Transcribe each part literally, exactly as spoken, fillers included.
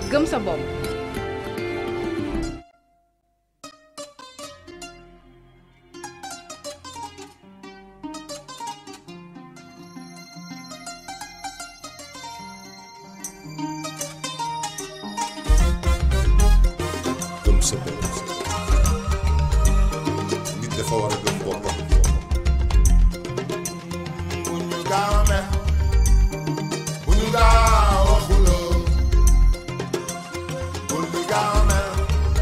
gëm sa bopp. gëm sa bopp nit dafa war a gëm boppam. bu ñu gaaw a mer bu ñu gaaw a xuloo bu ñu gaaw a mer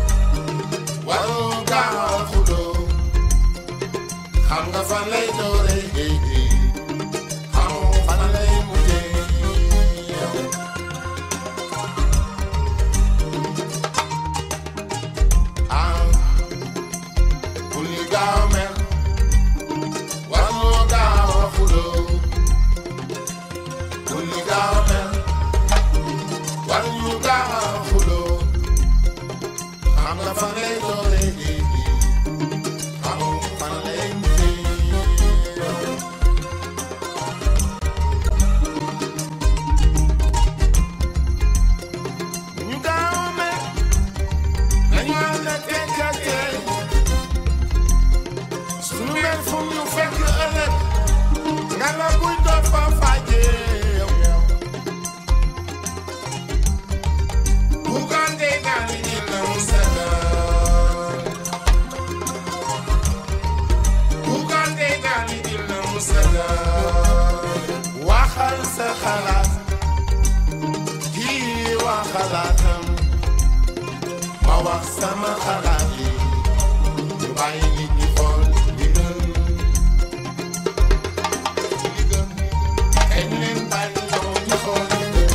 waru gaaw a xuloo xam nga fan lay dooree xamoo fan lay mujjee ah bu ñu gaaw a mer waru gaaw a xuloo bu ñu gaaw a mer waru gaaw a xuloo xam nga fan lay dooree xamoo fan lay mujjee bu ñu gaaw a mer nañu ànd ak tekkate sunu mer fu ñu fekk ëllëg nga la buy doon fa fajee bu gàndee gaal yi la mu seddal bu gàndee gaal yi la mu seddal waxal sa xalaat kii wax xalaatam ma wax sama xalaat yi ñu bàyyi nit ñi xool li gën li gën kañ leen bàyyi ñoo ñu xool li gën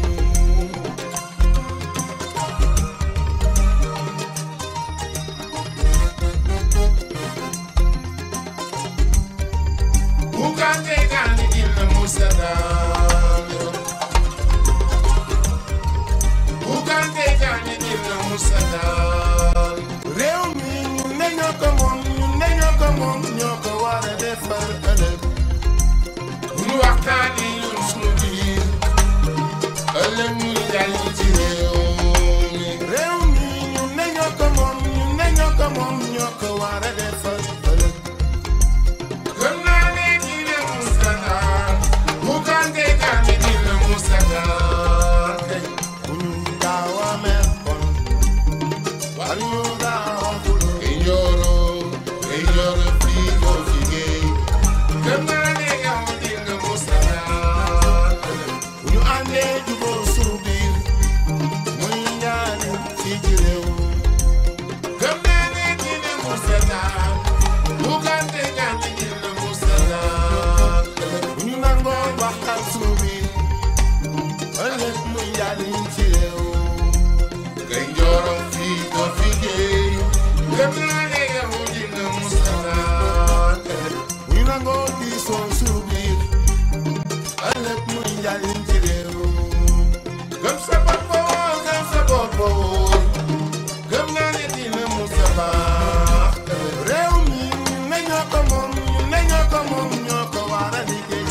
bu gàndee gaal yi la mu seddal bu gàndee gaal yi la mu seddal réew mi ñun ne ñoo ko moom ñun ne ñoo ko moom ñoo ko war a defar ëllëg bu ñu waxtaanee ñun suñu biir ëllëg ñu jàll ci réew mi réew mi ñun ne ñoo ko moom ñun ne ñoo ko moom ñoo ko war a defar ëllëg gëm naa ne dina mu seddal bu gàndee gaal yi dina mu seddal kay bu ñu gaaw a mer kon war ñu gaaw a xuloo e njoro e njoro fii ko fi géey gëm naa ne yow dina mu seddal bu ñu àndee jubóo sunu biir muy ñaani fii ci réew gëm naa ne dina mu seddal bu gàndee gaal yi dina mu seddal bu ñu nangoo waxtaan sunu biir ëllëg muy njariñ ci réew ngay njoro fii ko fi géey gëm naa ne yow dina mu seddal bu ñu nangoo diisoo sunu biir ëllëg muy njariñ ci réew gëm sa bopp woon gëm sa bopp woon gëm naa ne dina mu seddal réew mi ñun ne ñoo ko moom ñun ne ñoo ko moom ñoo ko war a liggéey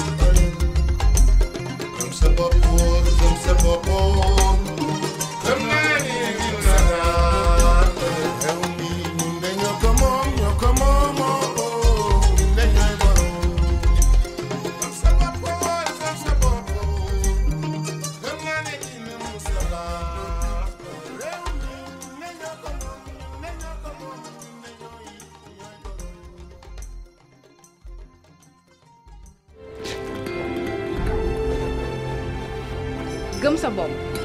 gëm sa bopp woon gëm sa bopp woon gëm naa ne dina mu seddal réew mi ñun ne ñoo ko moom ñoo ko moom ñun ne ñooy borom gëm sa bopp woon gëm sa bopp woon gëm naa ne dina mu seddal réew mi ñun ne ñoo ko moom ñun ne ñoo ko moom ñun ne ñooy ñooy borom gëm sa bopp.